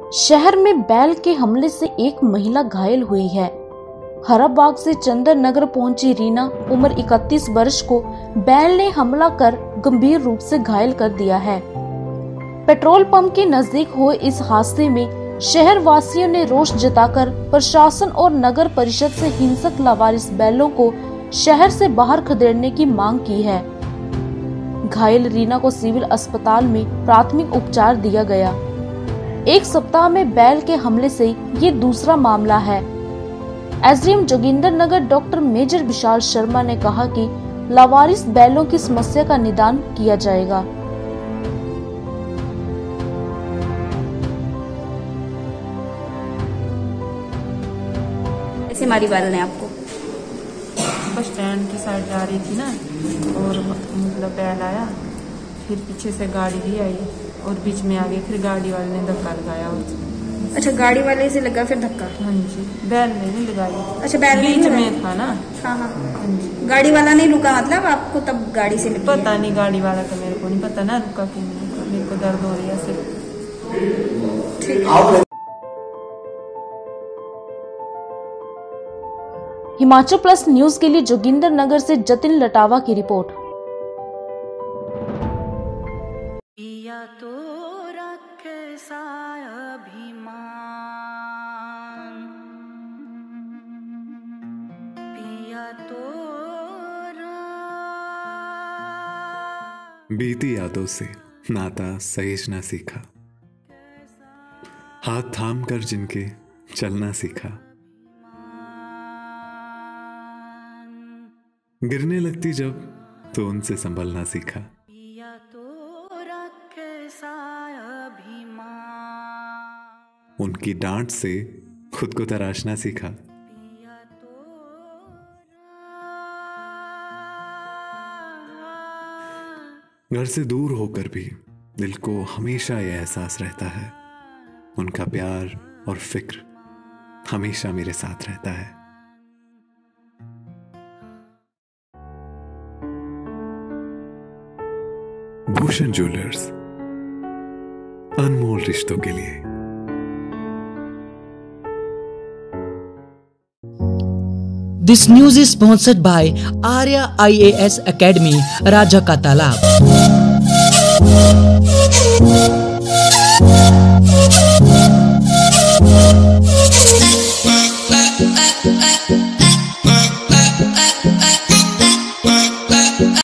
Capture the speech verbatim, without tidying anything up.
शहर में बैल के हमले से एक महिला घायल हुई है। हराबाग से चंदन नगर पहुंची रीना उम्र इकतीस वर्ष को बैल ने हमला कर गंभीर रूप से घायल कर दिया है। पेट्रोल पंप के नजदीक हुए इस हादसे में शहर वासियों ने रोष जताकर प्रशासन और नगर परिषद से हिंसक लावारिस बैलों को शहर से बाहर खदेड़ने की मांग की है। घायल रीना को सिविल अस्पताल में प्राथमिक उपचार दिया गया। एक सप्ताह में बैल के हमले से ये दूसरा मामला है। SDM Joginder Nagar doctor major Vishal Sharma ने कहा कि लावारिस बैलों की समस्या का निदान किया जाएगा। ऐसे मारी बैल ने आपको? बस स्टैंड की साइड जा रही थी ना, और मतलब बैल आया, फिर पीछे से गाड़ी भी आई और बीच में आ गई, फिर गाड़ी वाले ने धक्का लगाया। अच्छा, गाड़ी वाले से लगा फिर धक्का? हाँ जी, बैल ने नहीं लगाई। अच्छा, बैल बीच में था ना। हाँ हाँ हाँ जी। गाड़ी वाला नहीं रुका, मतलब आपको तब गाड़ी से लगी? पता नहीं, गाड़ी वाला का मेरे को नहीं पता ना, रुका क्यों नहीं, मेरे को दर्द हो रही है सिर्फ। ठीक है। हिमाचल प्लस न्यूज के लिए जोगिंदर नगर से जतिन लटावा की रिपोर्ट। पिया तो रखे सा अभिमान, पिया तो बीती यादों से नाता सहेजना सीखा, हाथ थाम कर जिनके चलना सीखा, गिरने लगती जब तो उनसे संभलना सीखा, उनकी डांट से खुद को तराशना सीखा, घर से दूर होकर भी दिल को हमेशा यह एहसास रहता है, उनका प्यार और फिक्र हमेशा मेरे साथ रहता है। भूषण ज्वेलर्स, अनमोल रिश्तों के लिए। This news is sponsored by Arya I A S Academy, Raja का तालाब।